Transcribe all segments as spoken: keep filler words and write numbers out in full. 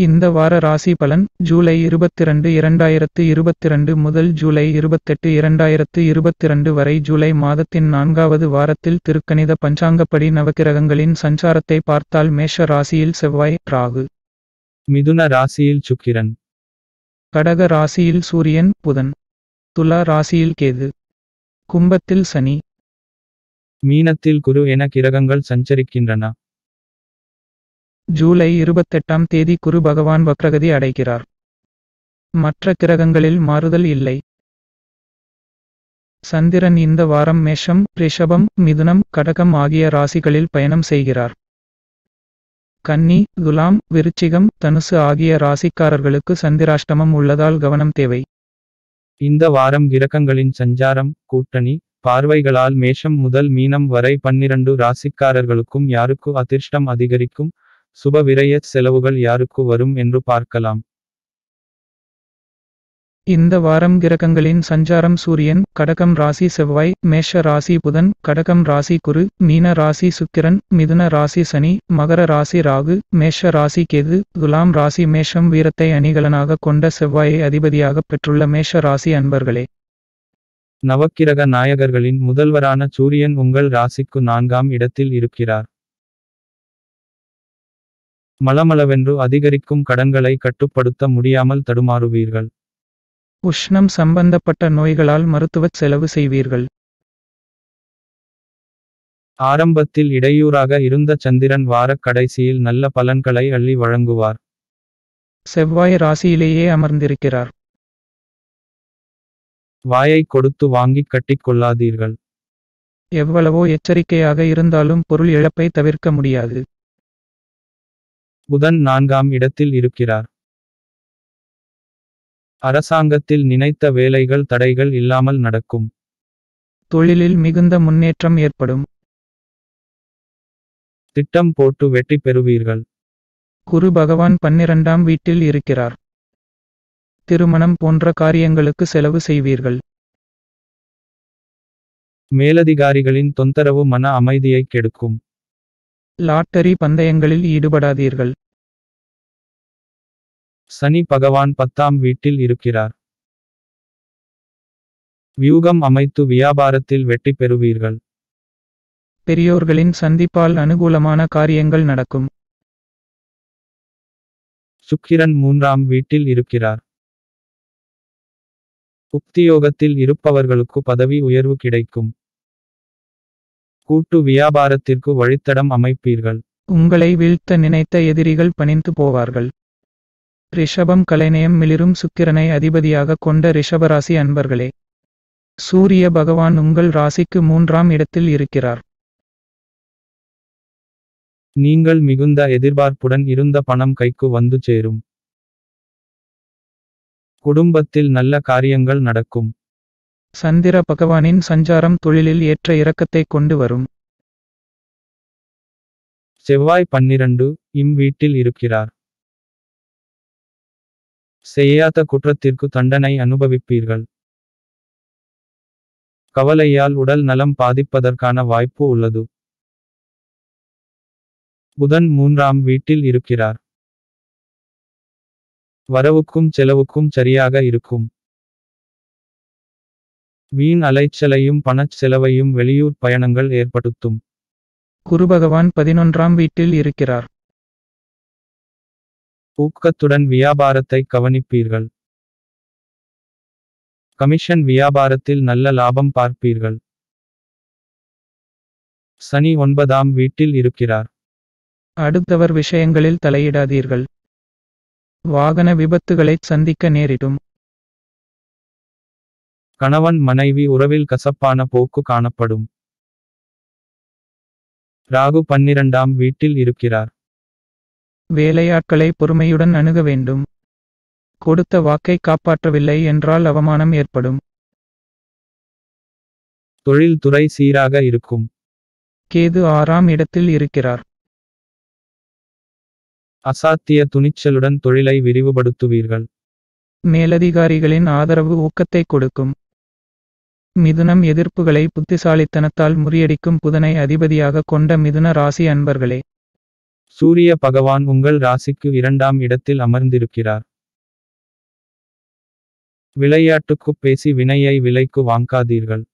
இந்த வார ராசி பலன் ஜூலை இருபத்திரண்டு இரண்டாயிரத்து இருபத்திரண்டு முதல் ஜூலை இருபத்தெட்டு இரண்டாயிரத்து இருபத்திரண்டு வரை ஜூலை மாதத்தின் நான்காவது வாரத்தில் திருக்கணித பஞ்சாங்கப்படி நவக்கிரகங்களின் சஞ்சாரத்தை பார்த்தால் மேஷ ராசியில் செவ்வாய் ராகு, மிதுன ராசியில் சுக்கிரன், கடக ராசியில் சூரியன் புதன், துலா ராசியில் கேது, கும்பத்தில் சனி, மீனத்தில் குரு என கிரகங்கள் சஞ்சரிக்கின்றன. ஜூலை இருபத்தெட்டாம் தேதி குரு பகவான் வக்ரகதி அடைகிறார். மற்ற கிரகங்களில் மாறுதல் இல்லை. சந்திரன் இந்த வாரம் மேஷம், ரிஷபம், மிதுனம், கடகம் ஆகிய ராசிகளில் பயணம் செய்கிறார். கன்னி, துலாம், விருச்சிகம், தனுசு ஆகிய ராசிக்காரர்களுக்கு சந்திராஷ்டமம் உள்ளதால் கவனம் தேவை. இந்த வாரம் கிரகங்களின் சஞ்சாரம், கூட்டணி, பார்வைகளால் மேஷம் முதல் மீனம் வரை பன்னிரண்டு ராசிக்காரர்களுக்கும் யாருக்கு அதிர்ஷ்டம் அதிகரிக்கும், சுப விரய செலவுகள் யாருக்கு வரும் என்று பார்க்கலாம். இந்த வாரம் கிரகங்களின் சஞ்சாரம் சூரியன், கடகம் ராசி செவ்வாய், மேஷ ராசி புதன், கடகம் ராசி குரு, மீன ராசி சுக்கிரன், மிதுன ராசி சனி, மகர ராசி ராகு, மேஷ ராசி கேது, துலாம் ராசி மேஷம். வீரத்தை அணிகலனாக கொண்ட செவ்வாயை அதிபதியாக பெற்றுள்ள மேஷ ராசி அன்பர்களே, நவக்கிரக நாயகர்களின் முதல்வரான சூரியன் உங்கள் ராசிக்கு நான்காம் இடத்தில் இருக்கிறார். மளமளவென்று அதிகரிக்கும் கடன்களை கட்டுப்படுத்த முடியாமல் தடுமாறுவீர்கள். உஷ்ணம் சம்பந்தப்பட்ட நோய்களால் மருத்துவச் செலவு செய்வீர்கள். ஆரம்பத்தில் இடையூறாக இருந்த சந்திரன் வாரக் கடைசியில் நல்ல பலன்களை அள்ளி வழங்குவார். செவ்வாய் ராசியிலேயே அமர்ந்திருக்கிறார். வாயை கொடுத்து வாங்கிக் கட்டிக் கொள்ளாதீர்கள். எவ்வளவோ எச்சரிக்கையாக இருந்தாலும் பொருள் இழப்பை தவிர்க்க முடியாது. புதன் நான்காம் இடத்தில் இருக்கிறார். அரசாங்கத்தில் நினைத்த வேலைகள் தடைகள் இல்லாமல் நடக்கும். தொழிலில் மிகுந்த முன்னேற்றம் ஏற்படும். திட்டம் போட்டு வெற்றி பெறுவீர்கள். குரு பகவான் பன்னிரண்டாம் வீட்டில் இருக்கிறார். திருமணம் போன்ற காரியங்களுக்கு செலவு செய்வீர்கள். மேலதிகாரிகளின் தொந்தரவு மன அமைதியை கெடுக்கும். லாட்டரி பந்தயங்களில் ஈடுபடாதீர்கள். சனி பகவான் பத்தாம் வீட்டில் இருக்கிறார். வியூகம் அமைத்து வியாபாரத்தில் வெற்றி பெறுவீர்கள். பெரியோர்களின் சந்திப்பால் அனுகூலமான காரியங்கள் நடக்கும். சுக்கிரன் மூன்றாம் வீட்டில் இருக்கிறார். உத்தியோகத்தில் இருப்பவர்களுக்கு பதவி உயர்வு கிடைக்கும். கூட்டு வியாபாரத்திற்கு வழித்தடம் அமைப்பீர்கள். உங்களை வீழ்த்த நினைத்த எதிரிகள் பணிந்து போவார்கள். ரிஷபம் கலைநயம் மிளிரும் சுக்கிரனை அதிபதியாக கொண்ட ரிஷபராசி அன்பர்களே, சூரிய பகவான் உங்கள் ராசிக்கு மூன்றாம் இடத்தில் இருக்கிறார். நீங்கள் மிகுந்த எதிர்பார்ப்புடன் இருந்த பணம் கைக்கு வந்து சேரும். குடும்பத்தில் நல்ல காரியங்கள் நடக்கும். சந்திர பகவானின் சஞ்சாரம் தொழிலில் ஏற்ற இறக்கத்தை கொண்டு வரும். செவ்வாய் பன்னிரண்டு இம் வீட்டில் இருக்கிறார். செய்யாத குற்றத்திற்கு தண்டனை அனுபவிப்பீர்கள். கவலையால் உடல் நலம் பாதிப்பதற்கான வாய்ப்பு உள்ளது. புதன் மூன்றாம் வீட்டில் இருக்கிறார். வரவுக்கும் செலவுக்கும் சரியாக இருக்கும். வீண் அலைச்சலையும் பணச் செலவையும் வெளியூர் பயணங்கள் ஏற்படுத்தும். குரு பகவான் பதினொன்றாம் வீட்டில் இருக்கிறார். ஊக்கத்துடன் வியாபாரத்தை கவனிப்பீர்கள். கமிஷன் வியாபாரத்தில் நல்ல லாபம் பார்ப்பீர்கள். சனி ஒன்பதாம் வீட்டில் இருக்கிறார். அடுத்தவர் விஷயங்களில் தலையிடாதீர்கள். வாகன விபத்துகளைச் சந்திக்க நேரிடும். கணவன் மனைவி உறவில் கசப்பான போக்கு காணப்படும். ராகு பன்னிரண்டாம் வீட்டில் இருக்கிறார். வேலையாட்களை பொறுமையுடன் அணுக வேண்டும். கொடுத்த வாக்கை காப்பாற்றவில்லை என்றால் அவமானம் ஏற்படும். தொழில் துறை சீராக இருக்கும். கேது ஆறாம் இடத்தில் இருக்கிறார். அசாத்திய துணிச்சலுடன் தொழிலை விரிவுபடுத்துவீர்கள். மேலதிகாரிகளின் ஆதரவு ஊக்கத்தை கொடுக்கும். மிதுனம் எதிர்ப்புகளை புத்திசாலித்தனத்தால் முறியடிக்கும் புதனை அதிபதியாக கொண்ட மிதுன ராசி அன்பர்களே, சூரிய பகவான் உங்கள் ராசிக்கு இரண்டாம் இடத்தில் அமர்ந்திருக்கிறார். விளையாட்டுக்குப் பேசி வினையை விலைக்கு வாங்காதீர்கள்.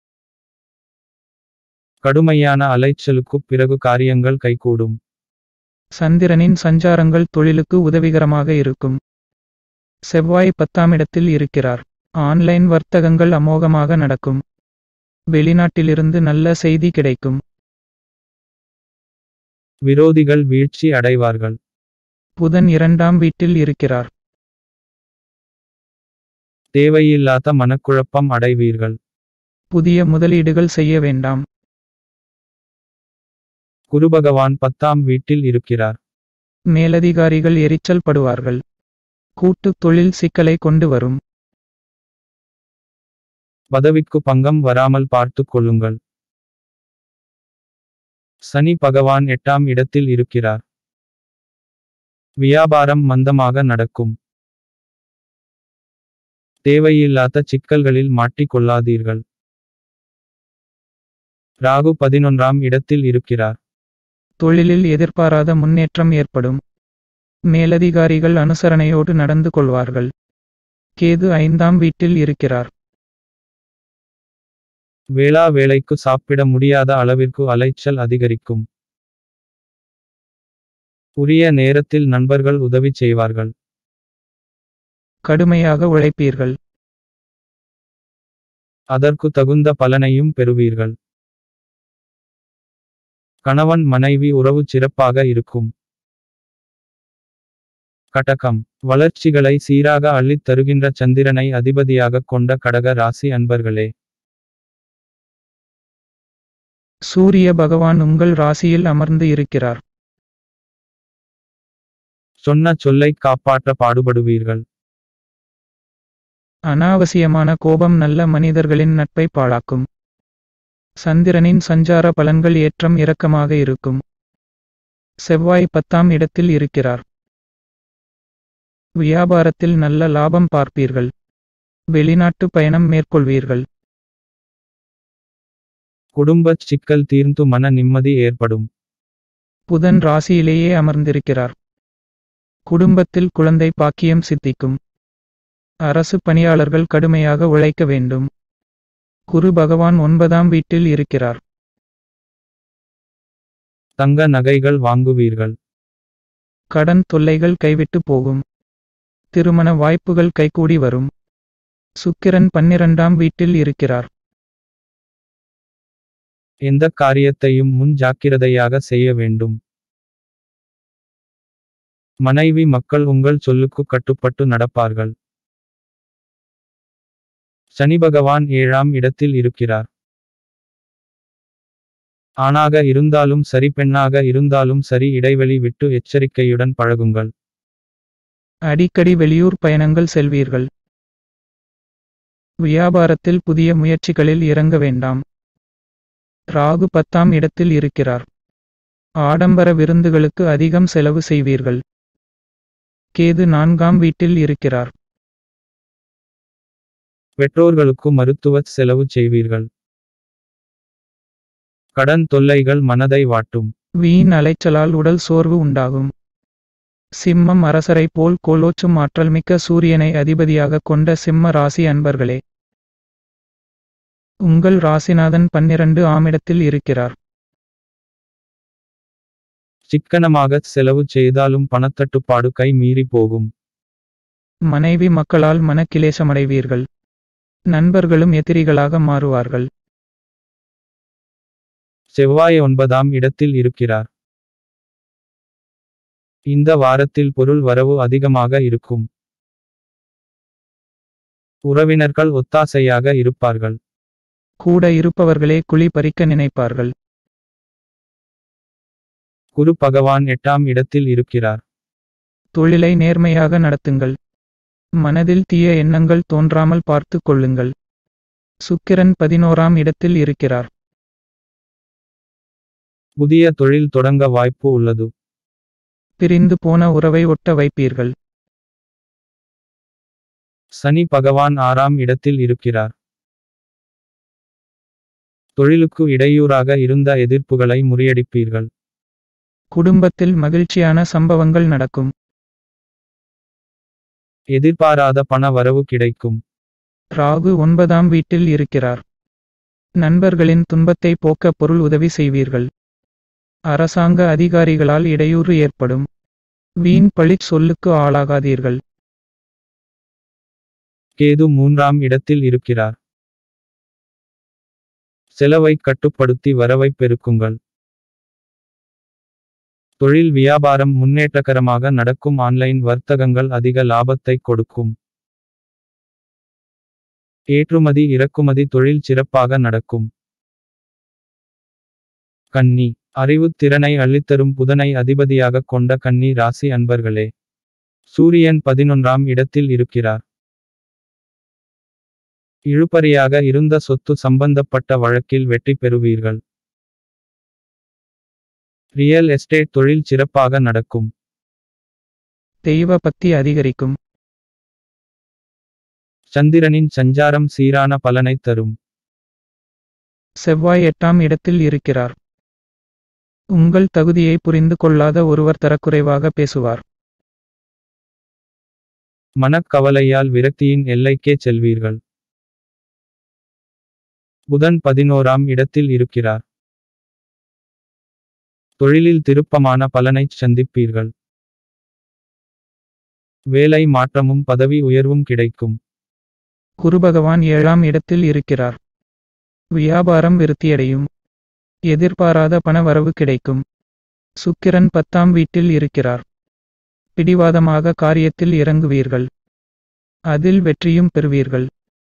கடுமையான அலைச்சலுக்குப் பிறகு காரியங்கள் கைகூடும். சந்திரனின் சஞ்சாரங்கள் தொழிலுக்கு உதவிகரமாக இருக்கும். செவ்வாய் பத்தாம் இடத்தில் இருக்கிறார். ஆன்லைன் வர்த்தகங்கள் அமோகமாக நடக்கும். வெளிநாட்டிலிருந்து நல்ல செய்தி கிடைக்கும். விரோதிகள் வீழ்ச்சி அடைவார்கள். புதன் இரண்டாம் வீட்டில் இருக்கிறார். தேவையில்லாத மனக்குழப்பம் அடைவீர்கள். புதிய முதலீடுகள் செய்ய வேண்டாம். குருபகவான் பத்தாம் வீட்டில் இருக்கிறார். மேலதிகாரிகள் எரிச்சல் படுவார்கள். கூட்டுத் தொழில் சிக்கலை கொண்டு வரும். பதவிக்கு பங்கம் வராமல் பார்த்துக் கொள்ளுங்கள். சனி பகவான் எட்டாம் இடத்தில் இருக்கிறார். வியாபாரம் மந்தமாக நடக்கும். தேவையில்லாத சிக்கல்களில் மாட்டிக் கொள்ளாதீர்கள். ராகு பதினொன்றாம் இடத்தில் இருக்கிறார். தொழிலில் எதிர்பாராத முன்னேற்றம் ஏற்படும். மேலதிகாரிகள் அனுசரணையோடு நடந்து கொள்வார்கள். கேது ஐந்தாம் வீட்டில் இருக்கிறார். வேளா வேளைக்கு சாப்பிட முடியாத அளவிற்கு அலைச்சல் அதிகரிக்கும். உரிய நேரத்தில் நண்பர்கள் உதவி செய்வார்கள். கடுமையாக உழைப்பீர்கள். அதற்கு தகுந்த பலனையும் பெறுவீர்கள். கணவன் மனைவி உறவு சிறப்பாக இருக்கும். கடகம் வளர்ச்சிகளை சீராக அள்ளித் தருகின்ற சந்திரனை அதிபதியாகக் கொண்ட கடக ராசி அன்பர்களே. சூரிய பகவான் உங்கள் ராசியில் அமர்ந்து இருக்கிறார். சொன்ன சொல்லை காப்பாற்ற பாடுபடுவீர்கள். அனாவசியமான கோபம் நல்ல மனிதர்களின் நட்பை பாழாக்கும். சந்திரனின் சஞ்சார பலன்கள் ஏற்றம் இறக்கமாக இருக்கும். செவ்வாய் பத்தாம் இடத்தில் இருக்கிறார். வியாபாரத்தில் நல்ல லாபம் பார்ப்பீர்கள். வெளிநாட்டு பயணம் மேற்கொள்வீர்கள். குடும்பச் சிக்கல் தீர்ந்து மன நிம்மதி ஏற்படும். புதன் ராசியிலேயே அமர்ந்திருக்கிறார். குடும்பத்தில் குழந்தை பாக்கியம் சித்திக்கும். அரசு பணியாளர்கள் கடுமையாக உழைக்க வேண்டும். குரு பகவான் ஒன்பதாம் வீட்டில் இருக்கிறார். தங்க நகைகள் வாங்குவீர்கள். கடன் தொல்லைகள் கைவிட்டு போகும். திருமண வாய்ப்புகள் கைகூடி வரும். சுக்கிரன் பன்னிரண்டாம் வீட்டில் இருக்கிறார். எந்த காரியத்தையும் முன் ஜாக்கிரதையாக செய்ய வேண்டும். மனைவி மக்கள் உங்கள் சொல்லுக்கு கட்டுப்பட்டு நடப்பார்கள். சனி பகவான் ஏழாம் இடத்தில் இருக்கிறார். ஆணாக இருந்தாலும் சரி பெண்ணாக இருந்தாலும் சரி இடைவெளி விட்டு எச்சரிக்கையுடன் பழகுங்கள். அடிக்கடி வெளியூர் பயணங்கள் செல்வீர்கள். வியாபாரத்தில் புதிய முயற்சிகளில் இறங்க வேண்டாம். ராகு பத்தாம் இடத்தில் இருக்கிறார். ஆடம்பர விருந்துகளுக்கு அதிகம் செலவு செய்வீர்கள். கேது நான்காம் வீட்டில் இருக்கிறார். பெற்றோர்களுக்கு மருத்துவ செலவு செய்வீர்கள். கடன் தொல்லைகள் மனதை வாட்டும். வீண் அலைச்சலால் உடல் சோர்வு உண்டாகும். சிம்மம் அரசரை போல் கோலோச்சும் ஆற்றல் மிக்க சூரியனை அதிபதியாக கொண்ட சிம்ம ராசி அன்பர்களே. உங்கள் ராசிநாதன் பன்னிரண்டு ஆமிடத்தில் இருக்கிறார். சிக்கனமாக செலவு செய்தாலும் பணத்தட்டுப்பாடு கை மீறி போகும். மனைவி மக்களால் மனக்கிலேசமடைவீர்கள். நண்பர்களும் எதிரிகளாக மாறுவார்கள். செவ்வாய் ஒன்பதாம் இடத்தில் இருக்கிறார். இந்த வாரத்தில் பொருள் வரவு அதிகமாக இருக்கும். உறவினர்கள் ஒத்தாசையாக இருப்பார்கள். கூட இருப்பவர்களே குழி பறிக்க நினைப்பார்கள். குரு பகவான் எட்டாம் இடத்தில் இருக்கிறார். தொழிலை நேர்மையாக நடத்துங்கள். மனதில் தீய எண்ணங்கள் தோன்றாமல் பார்த்து கொள்ளுங்கள். சுக்கிரன் பதினோராம் இடத்தில் இருக்கிறார். புதிய தொழில் தொடங்க வாய்ப்பு உள்ளது. பிரிந்து போன உறவை ஒட்ட வைப்பீர்கள். சனி பகவான் ஆறாம் இடத்தில் இருக்கிறார். தொழிலுக்கு இடையூறாக இருந்த எதிர்ப்புகளை முறியடிப்பீர்கள். குடும்பத்தில் மகிழ்ச்சியான சம்பவங்கள் நடக்கும். எதிர்பாராத பண வரவு கிடைக்கும். ராகு ஒன்பதாம் வீட்டில் இருக்கிறார். நண்பர்களின் துன்பத்தை போக்க பொருள் உதவி செய்வீர்கள். அரசாங்க அதிகாரிகளால் இடையூறு ஏற்படும். வீண் பழிச் சொல்லுக்கு ஆளாகாதீர்கள். கேது மூன்றாம் இடத்தில் இருக்கிறார். செலவை கட்டுப்படுத்தி வரவை பெருக்குங்கள். தொழில் வியாபாரம் முன்னேற்றகரமாக நடக்கும். ஆன்லைன் வர்த்தகங்கள் அதிக லாபத்தை கொடுக்கும். ஏற்றுமதி இறக்குமதி தொழில் சிறப்பாக நடக்கும். கன்னி அறிவுத் திறனை அள்ளித்தரும் புதனை அதிபதியாக கொண்ட கன்னி ராசி அன்பர்களே, சூரியன் பதினொன்றாம் இடத்தில் இருக்கிறார். இழுபறியாக இருந்த சொத்து சம்பந்தப்பட்ட வழக்கில் வெற்றி பெறுவீர்கள். ரியல் எஸ்டேட் தொழில் சிறப்பாக நடக்கும். தெய்வ பக்தி அதிகரிக்கும். சந்திரனின் சஞ்சாரம் சீரான பலனை தரும். செவ்வாய் எட்டாம் இடத்தில் இருக்கிறார். உங்கள் தகுதியை புரிந்து கொள்ளாத ஒருவர் தரக்குறைவாக பேசுவார். மனக்கவலையால் விரக்தியின் எல்லைக்கே செல்வீர்கள். புதன் பதினோராம் இடத்தில் இருக்கிறார். தொழிலில் திருப்பமான பலனைச் சந்திப்பீர்கள். வேலை மாற்றமும் பதவி உயர்வும் கிடைக்கும். குருபகவான் ஏழாம் இடத்தில் இருக்கிறார். வியாபாரம் விருத்தியடையும். எதிர்பாராத பண வரவு கிடைக்கும். சுக்கிரன் பத்தாம் வீட்டில் இருக்கிறார். பிடிவாதமாக காரியத்தில் இறங்குவீர்கள். அதில் வெற்றியும் பெறுவீர்கள்.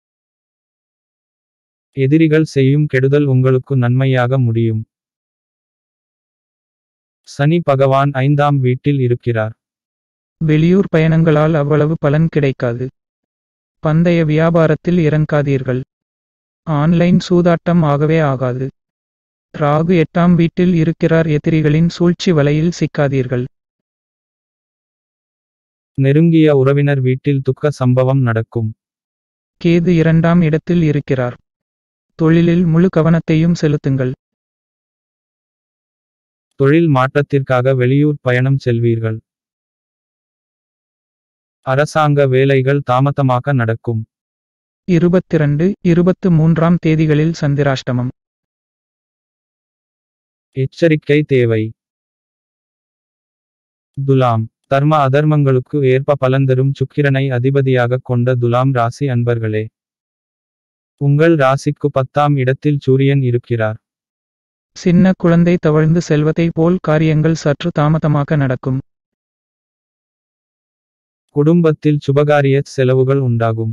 எதிரிகள் செய்யும் கெடுதல் உங்களுக்கு நன்மையாக முடியும். சனி பகவான் ஐந்தாம் வீட்டில் இருக்கிறார். வெளியூர் பயணங்களால் அவ்வளவு பலன் கிடைக்காது. பந்தய வியாபாரத்தில் இறங்காதீர்கள். ஆன்லைன் சூதாட்டம் ஆகவே ஆகாது. ராகு எட்டாம் வீட்டில் இருக்கிறார். எதிரிகளின் சூழ்ச்சி வலையில் சிக்காதீர்கள். நெருங்கிய உறவினர் வீட்டில் துக்க சம்பவம் நடக்கும். கேது இரண்டாம் இடத்தில் இருக்கிறார். தொழிலில் முழு கவனத்தையும் செலுத்துங்கள். தொழில் மாற்றத்திற்காக வெளியூர் பயணம் செல்வீர்கள். அரசாங்க வேலைகள் தாமதமாக நடக்கும். இருபத்திரண்டு இருபத்து மூன்றாம் தேதிகளில் சந்திராஷ்டமம். எச்சரிக்கை தேவை. துலாம் தர்ம அதர்மங்களுக்கு ஏற்ப பலன் தரும் சுக்கிரனை அதிபதியாக கொண்ட துலாம் ராசி அன்பர்களே, உங்கள் ராசிக்கு பத்தாம் இடத்தில் சூரியன் இருக்கிறார். சின்ன குழந்தை தவழ்ந்து செல்வதை போல் காரியங்கள் சற்று தாமதமாக நடக்கும். குடும்பத்தில் சுபகாரிய செலவுகள் உண்டாகும்.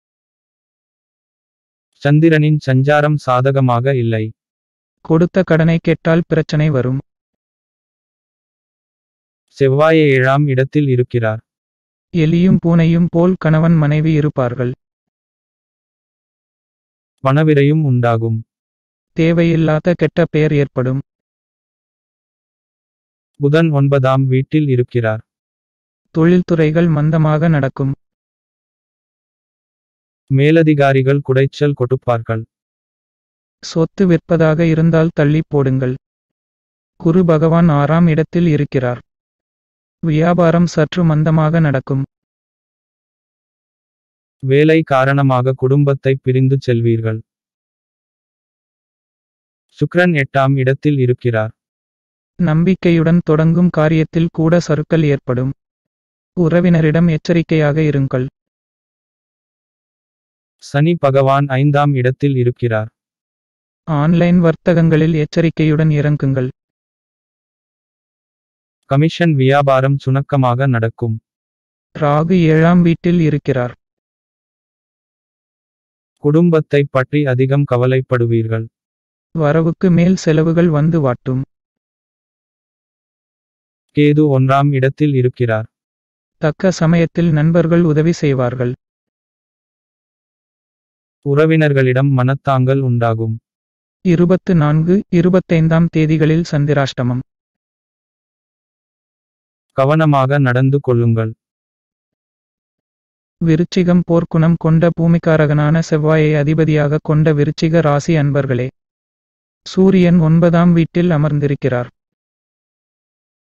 சந்திரனின் சஞ்சாரம் சாதகமாக இல்லை. கொடுத்த கடனை கேட்டால் பிரச்சனை வரும். செவ்வாய் ஏழாம் இடத்தில் இருக்கிறார். எலியும் பூனையும் போல் கணவன் மனைவி இருப்பார்கள். பணவிரையும் உண்டாகும். தேவையில்லாத கெட்ட பெயர் ஏற்படும். புதன் ஒன்பதாம் வீட்டில் இருக்கிறார். தொழில்துறைகள் மந்தமாக நடக்கும். மேலதிகாரிகள் குடைச்சல் கொடுப்பார்கள். சொத்து விற்பதாக இருந்தால் தள்ளி போடுங்கள். குரு பகவான் ஆறாம் இடத்தில் இருக்கிறார். வியாபாரம் சற்று மந்தமாக நடக்கும். வேலை காரணமாக குடும்பத்தை பிரிந்து செல்வீர்கள். சுக்கிரன் எட்டாம் இடத்தில் இருக்கிறார். நம்பிக்கையுடன் தொடங்கும் காரியத்தில் கூட சறுக்கல் ஏற்படும். உறவினரிடம் எச்சரிக்கையாக இருங்கள். சனி பகவான் ஐந்தாம் இடத்தில் இருக்கிறார். ஆன்லைன் வர்த்தகங்களில் எச்சரிக்கையுடன் இறங்குங்கள். கமிஷன் வியாபாரம் சுணக்கமாக நடக்கும். ராகு ஏழாம் வீட்டில் இருக்கிறார். குடும்பத்தை பற்றி அதிகம் கவலைப்படுவீர்கள். வரவுக்கு மேல் செலவுகள் வந்து வாட்டும். கேது ஒன்றாம் இடத்தில் இருக்கிறார். தக்க சமயத்தில் நண்பர்கள் உதவி செய்வார்கள். உறவினர்களிடம் மனத்தாங்கல் உண்டாகும். இருபத்து நான்கு இருபத்தைந்தாம் தேதிகளில் சந்திராஷ்டமம். கவனமாக நடந்து கொள்ளுங்கள். விருச்சிகம் போர்க்குணம் கொண்ட பூமிக்காரகனான செவ்வாயை அதிபதியாக கொண்ட விருச்சிக ராசி அன்பர்களே, சூரியன் ஒன்பதாம் வீட்டில் அமர்ந்திருக்கிறார்.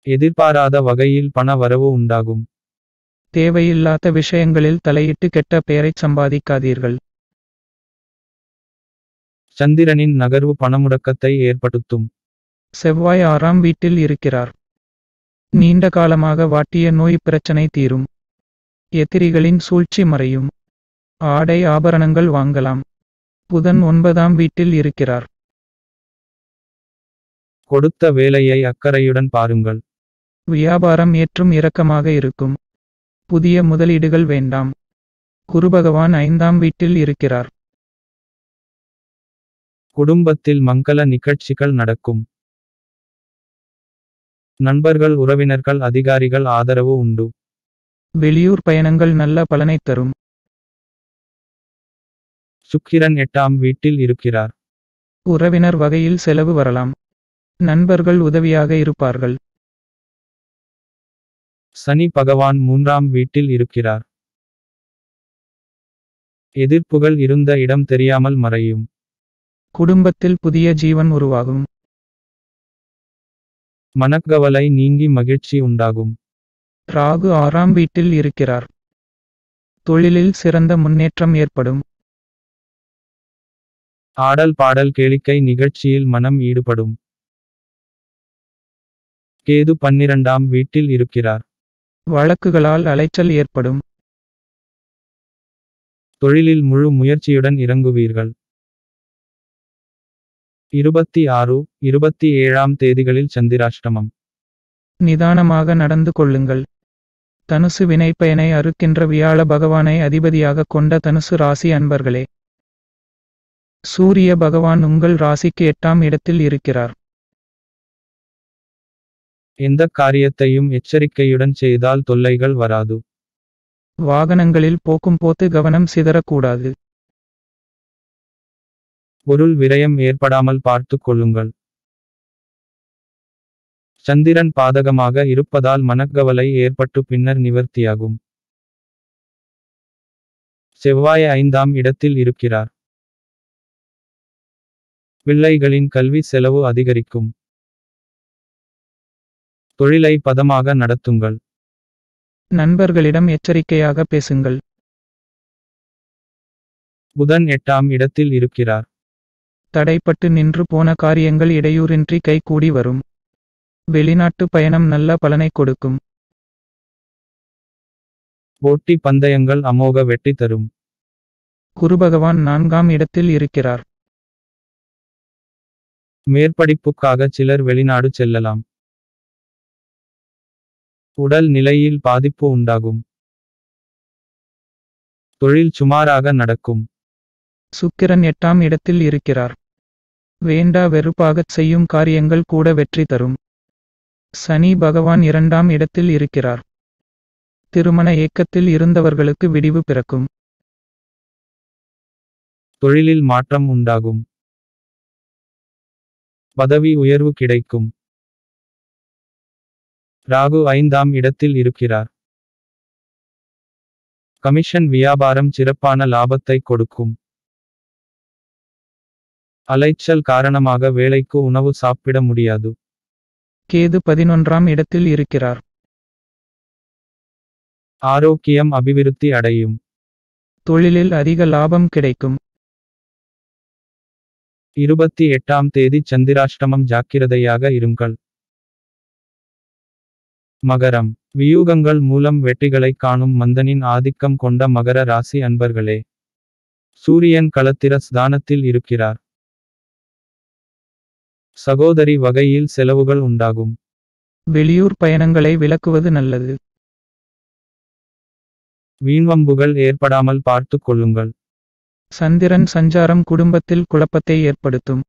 எதிர்பாராத வகையில் பண வரவு உண்டாகும். தேவையில்லாத விஷயங்களில் தலையிட்டு கெட்ட பெயரைச் சம்பாதிக்காதீர்கள். சந்திரனின் நகர்வு பணமுடக்கத்தை ஏற்படுத்தும். செவ்வாய் ஆறாம் வீட்டில் இருக்கிறார். நீண்ட காலமாக வாட்டிய நோய் பிரச்சனை தீரும். எதிரிகளின் சூழ்ச்சி மறையும். ஆடை ஆபரணங்கள் வாங்கலாம். புதன் ஒன்பதாம் வீட்டில் இருக்கிறார். கொடுத்த வேலையை அக்கறையுடன் பாருங்கள். வியாபாரம் ஏற்றும் இறக்கமாக இருக்கும். புதிய முதலீடுகள் வேண்டாம். குருபகவான் ஐந்தாம் வீட்டில் இருக்கிறார். குடும்பத்தில் மங்கள நிகழ்ச்சிகள் நடக்கும். நண்பர்கள் உறவினர்கள் அதிகாரிகள் ஆதரவு உண்டு. வெளியூர் பயணங்கள் நல்ல பலனைத் தரும். சுக்கிரன் எட்டாம் வீட்டில் இருக்கிறார். உறவினர் வகையில் செலவு வரலாம். நண்பர்கள் உதவியாக இருப்பார்கள். சனி பகவான் மூன்றாம் வீட்டில் இருக்கிறார். எதிர்ப்புகள் இருந்த இடம் தெரியாமல் மறையும். குடும்பத்தில் புதிய ஜீவன் உருவாகும். மனக்கவலை நீங்கி மகிழ்ச்சி உண்டாகும். ராகு ஆறாம் வீட்டில் இருக்கிறார். தொழிலில் சிறந்த முன்னேற்றம் ஏற்படும். ஆடல் பாடல் கேளிக்கை நிகழ்ச்சியில் மனம் ஈடுபடும். கேது பன்னிரண்டாம் வீட்டில் இருக்கிறார். வழக்குகளால் அலைச்சல் ஏற்படும். தொழிலில் முழு முயற்சியுடன் இறங்குவீர்கள். இருபத்தி ஆறு இருபத்தி ஏழாம் தேதிகளில் சந்திராஷ்டமம். நிதானமாக நடந்து கொள்ளுங்கள். தனுசு வினைப்பயனை அறுக்கின்ற வியாழ பகவானை அதிபதியாக கொண்ட தனுசு ராசி அன்பர்களே, சூரிய பகவான் உங்கள் ராசிக்கு எட்டாம் இடத்தில் இருக்கிறார். எந்த காரியத்தையும் எச்சரிக்கையுடன் செய்தால் தொல்லைகள் வராது. வாகனங்களில் போக்கும்போது கவனம் சிதறக்கூடாது. பொருள் விரயம் ஏற்படாமல் பார்த்து கொள்ளுங்கள். சந்திரன் பாதகமாக இருப்பதால் மனக்கவலை ஏற்பட்டு பின்னர் நிவர்த்தியாகும். செவ்வாய் ஐந்தாம் இடத்தில் இருக்கிறார். பிள்ளைகளின் கல்வி செலவு அதிகரிக்கும். தொழிலை பதமாக நடத்துங்கள். நண்பர்களிடம் எச்சரிக்கையாக பேசுங்கள். புதன் எட்டாம் இடத்தில் இருக்கிறார். தடைப்பட்டு நின்று போன காரியங்கள் இடையூறின்றி கைகூடி வரும். வெளிநாட்டு பயணம் நல்ல பலனை கொடுக்கும். போட்டி பந்தயங்கள் அமோக வெற்றி தரும். குருபகவான் நான்காம் இடத்தில் இருக்கிறார். மேற்படிப்புக்காக சிலர் வெளிநாடு செல்லலாம். உடல் நிலையில் பாதிப்பு உண்டாகும். தொழில் சுமாராக நடக்கும். சுக்கிரன் எட்டாம் இடத்தில் இருக்கிறார். வேண்டா வெறுப்பாகச் செய்யும் காரியங்கள் கூட வெற்றி தரும். சனி பகவான் இரண்டாம் இடத்தில் இருக்கிறார். திருமண ஏக்கத்தில் இருந்தவர்களுக்கு விடிவு பிறக்கும். தொழிலில் மாற்றம் உண்டாகும். பதவி உயர்வு கிடைக்கும். ராகு ஐந்தாம் இடத்தில் இருக்கிறார். கமிஷன் வியாபாரம் சிறப்பான லாபத்தை கொடுக்கும். அலைச்சல் காரணமாக வேலைக்கு உணவு சாப்பிட முடியாது. கேது பதினொன்றாம் இடத்தில் இருக்கிறார். ஆரோக்கியம் அபிவிருத்தி அடையும். தொழிலில் அதிக லாபம் கிடைக்கும். இருபத்தி எட்டாம் தேதி சந்திராஷ்டமம் ஜாக்கிரதையாக இருங்கள். மகரம். வியூகங்கள் மூலம் வெற்றிகளை காணும் மந்தனின் ஆதிக்கம் கொண்ட மகர ராசி அன்பர்களே, சூரியன் களத்திர ஸ்தானத்தில் இருக்கிறார். சகோதரி வகையில் செலவுகள் உண்டாகும். வெளியூர் பயணங்களை விலக்குவது நல்லது. வீண்வம்புகள் ஏற்படாமல் பார்த்து கொள்ளுங்கள். சந்திரன் சஞ்சாரம் குடும்பத்தில் குழப்பத்தை ஏற்படுத்தும்.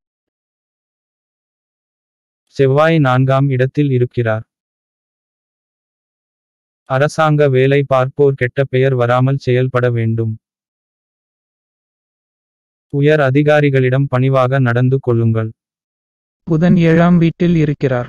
செவ்வாய் நான்காம் இடத்தில் இருக்கிறார். அரசாங்க வேலை பார்ப்போர் கெட்ட பெயர் வராமல் செயல்பட வேண்டும். உயர் அதிகாரிகளிடம் பணிவாக நடந்து கொள்ளுங்கள். புதன் ஏழாம் வீட்டில் இருக்கிறார்.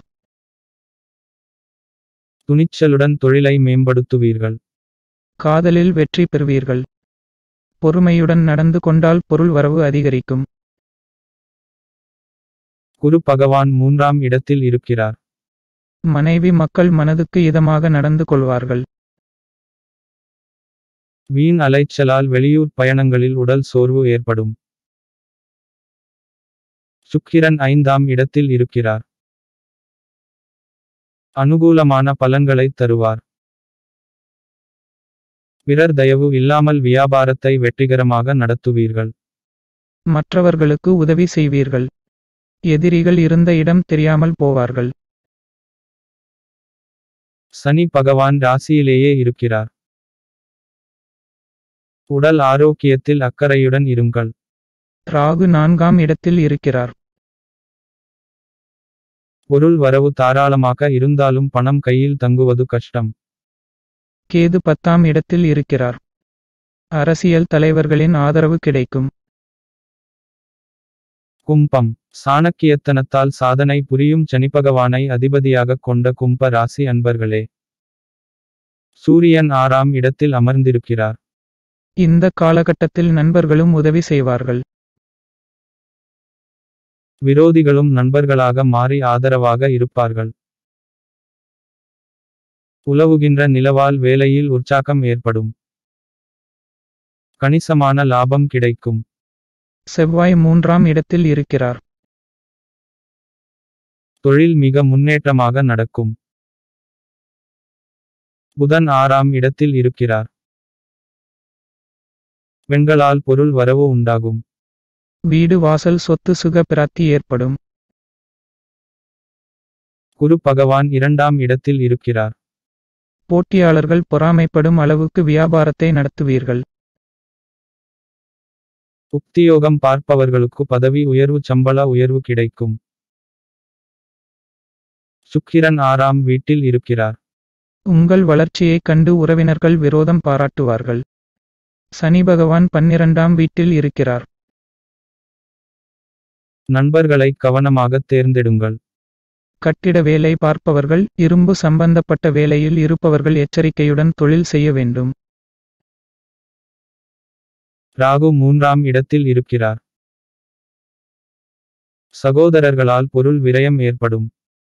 துணிச்சலுடன் தொழிலை மேம்படுத்துவீர்கள். காதலில் வெற்றி பெறுவீர்கள். பொறுமையுடன் நடந்து கொண்டால் பொருள் வரவு அதிகரிக்கும். குரு பகவான் மூன்றாம் இடத்தில் இருக்கிறார். மனைவி மக்கள் மனதுக்கு இதமாக நடந்து கொள்வார்கள். வீண் அலைச்சலால் வெளியூர் பயணங்களில் உடல் சோர்வு ஏற்படும். சுக்கிரன் ஐந்தாம் இடத்தில் இருக்கிறார். அனுகூலமான பலன்களை தருவார். பிறர் தயவு இல்லாமல் வியாபாரத்தை வெற்றிகரமாக நடத்துவீர்கள். மற்றவர்களுக்கு உதவி செய்வீர்கள். எதிரிகள் இருந்த இடம் தெரியாமல் போவார்கள். சனி பகவான் ராசியிலேயே இருக்கிறார். உடல் ஆரோக்கியத்தில் அக்கறையுடன் இருங்கள். ராகு நான்காம் இடத்தில் இருக்கிறார். பொருள் வரவு தாராளமாக இருந்தாலும் பணம் கையில் தங்குவது கஷ்டம். கேது பத்தாம் இடத்தில் இருக்கிறார். அரசியல் தலைவர்களின் ஆதரவு கிடைக்கும். கும்பம் சாணக்கியத்தனத்தால் சாதனை புரியும் சனிபகவானை அதிபதியாக கொண்ட கும்ப ராசி அன்பர்களே. சூரியன் ஆறாம் இடத்தில் அமர்ந்திருக்கிறார். இந்த காலகட்டத்தில் நண்பர்களும் உதவி செய்வார்கள். விரோதிகளும் நண்பர்களாக மாறி ஆதரவாக இருப்பார்கள். உலவுகின்ற நிலவால் வேலையில் உற்சாகம் ஏற்படும். கணிசமான லாபம் கிடைக்கும். செவ்வாய் மூன்றாம் இடத்தில் இருக்கிறார். தொழில் மிக முன்னேற்றமாக நடக்கும். புதன் ஆறாம் இடத்தில் இருக்கிறார். பெண்களால் பொருள் வரவு உண்டாகும். வீடு வாசல் சொத்து சுக பிராப்தி ஏற்படும். குரு பகவான் இரண்டாம் இடத்தில் இருக்கிறார். போட்டியாளர்கள் பொறாமைப்படும் அளவுக்கு வியாபாரத்தை நடத்துவீர்கள். உத்தியோகம் பார்ப்பவர்களுக்கு பதவி உயர்வு சம்பள உயர்வு கிடைக்கும். சுக்கிரன் ஆறாம் வீட்டில் இருக்கிறார். உங்கள் வளர்ச்சியைக் கண்டு உறவினர்கள் விரோதம் பாராட்டுவார்கள். சனி பகவான் பன்னிரண்டாம் வீட்டில் இருக்கிறார். நண்பர்களை கவனமாக தேர்ந்தெடுங்கள். கட்டிட வேலை பார்ப்பவர்கள், இரும்பு சம்பந்தப்பட்ட வேலையில் இருப்பவர்கள் எச்சரிக்கையுடன் தொழில் செய்ய வேண்டும். ராகு மூன்றாம் இடத்தில் இருக்கிறார். சகோதரர்களால் பொருள் விரயம் ஏற்படும்.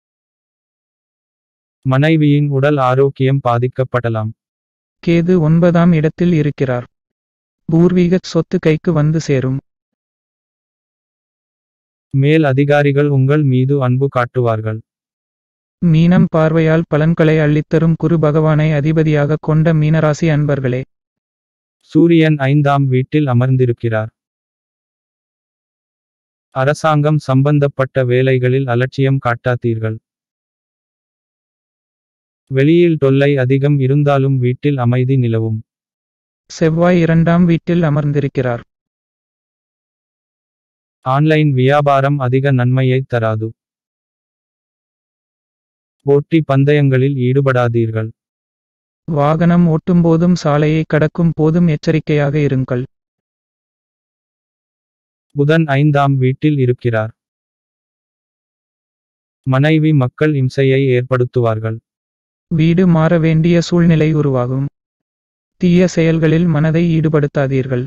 மனைவியின் உடல் ஆரோக்கியம் பாதிக்கப்படலாம். கேது ஒன்பதாம் இடத்தில் இருக்கிறார். பூர்வீக சொத்து கைக்கு வந்து சேரும். மேல் அதிகாரிகள் உங்கள் மீது அன்பு காட்டுவார்கள். மீனம் பார்வையால் பலன்களை அள்ளித்தரும் குரு பகவானை அதிபதியாக கொண்ட மீனராசி அன்பர்களே. சூரியன் ஐந்தாம் வீட்டில் அமர்ந்திருக்கிறார். அரசாங்கம் சம்பந்தப்பட்ட வேலைகளில் அலட்சியம் காட்டாதீர்கள். வெளியில் தொல்லை அதிகம் இருந்தாலும் வீட்டில் அமைதி நிலவும். செவ்வாய் இரண்டாம் வீட்டில் அமர்ந்திருக்கிறார். ஆன்லைன் வியாபாரம் அதிக நன்மையை தராது. போட்டி பந்தயங்களில் ஈடுபடாதீர்கள். வாகனம் ஓட்டும்போதும் சாலையை கடக்கும் போதும் எச்சரிக்கையாக இருங்கள். புதன் ஐந்தாம் வீட்டில் இருக்கிறார். மனைவி மக்கள் இம்சையை ஏற்படுத்துவார்கள். வீடு மாற வேண்டிய சூழ்நிலை உருவாகும். தீய செயல்களில் மனதை ஈடுபடுத்தாதீர்கள்.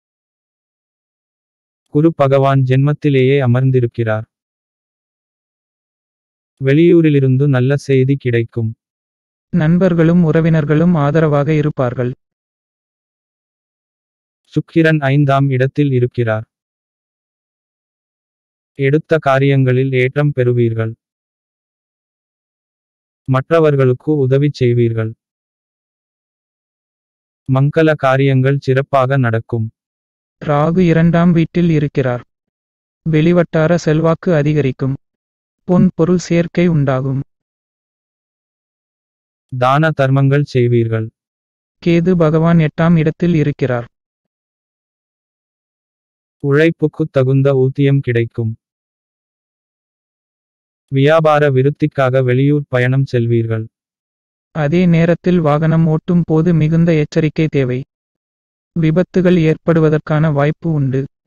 குரு பகவான் ஜென்மத்திலேயே அமர்ந்திருக்கிறார். வெளியூரிலிருந்து நல்ல செய்தி கிடைக்கும். நண்பர்களும் உறவினர்களும் ஆதரவாக இருப்பார்கள். சுக்கிரன் ஐந்தாம் இடத்தில் இருக்கிறார். எடுத்த காரியங்களில் ஏற்றம் பெறுவீர்கள். மற்றவர்களுக்கு உதவி செய்வீர்கள். மங்கள காரியங்கள் சிறப்பாக நடக்கும். ராகு இரண்டாம் வீட்டில் இருக்கிறார். வெளிவட்டார செல்வாக்கு அதிகரிக்கும். பொன் பொருள் சேர்க்கை உண்டாகும். தான தர்மங்கள் செய்வீர்கள். கேது பகவான் எட்டாம் இடத்தில் இருக்கிறார். உழைப்புக்கு தகுந்த ஊதியம் கிடைக்கும். வியாபார விருத்திக்காக வெளியூர் பயணம் செல்வீர்கள். அதே நேரத்தில் வாகனம் ஓட்டும் போது மிகுந்த எச்சரிக்கை தேவை. விபத்துகள் ஏற்படுவதற்கான வாய்ப்பு உண்டு.